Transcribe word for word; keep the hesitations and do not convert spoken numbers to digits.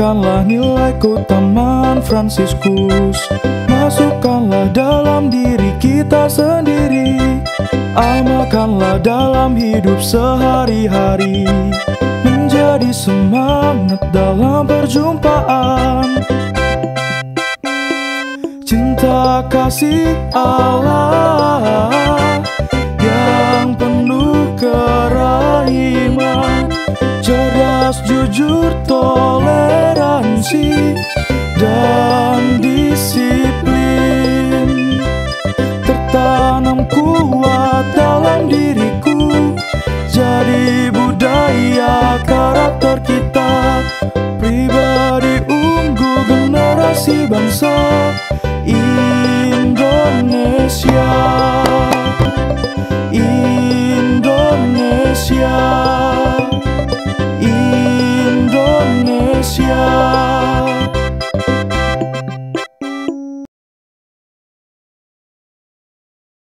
Amalkanlah nilai keutamaan Fransiskus, masukkanlah dalam diri kita sendiri, amalkanlah dalam hidup sehari-hari, menjadi semangat dalam perjumpaan. Cinta kasih Allah yang penuh kerahiman, cerdas, jujur, toleransi, dan disiplin tertanam kuat dalam diriku, jadi budaya karakter kita, pribadi unggul generasi bangsa.